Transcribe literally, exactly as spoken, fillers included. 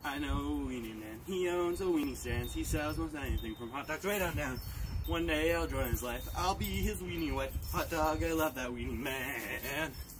I know a Weenie Man. He owns a weenie stands. He sells most anything from hot dogs right on down. One day I'll join his life. I'll be his weenie wife. Hot dog, I love that Weenie Man.